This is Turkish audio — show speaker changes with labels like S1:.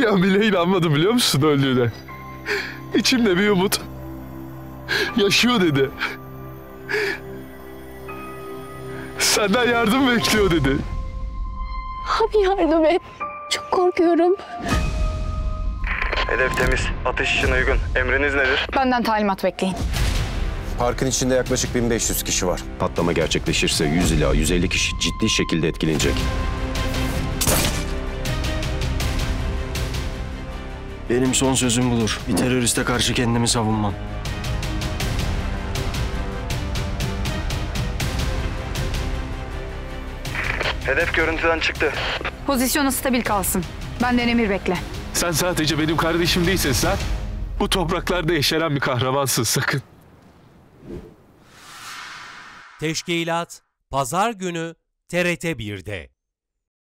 S1: Bir an bile inanmadım biliyor musun öldüğüne? İçimde bir umut. Yaşıyor dedi. Senden yardım bekliyor dedi.
S2: Abi yardım et. Çok korkuyorum.
S3: Hedef temiz. Atış için uygun. Emriniz nedir?
S4: Benden talimat bekleyin.
S5: Parkın içinde yaklaşık 1500 kişi var.
S6: Patlama gerçekleşirse 100 ila 150 kişi ciddi şekilde etkilenecek.
S7: Benim son sözüm budur. Bir teröriste karşı kendimi savunmam.
S3: Hedef görüntüden çıktı.
S4: Pozisyonu stabil kalsın. Benden emir bekle.
S1: Sen sadece benim kardeşim değilsin sen. Bu topraklarda yeşeren bir kahramansın sakın.
S8: Teşkilat Pazar günü TRT 1'de.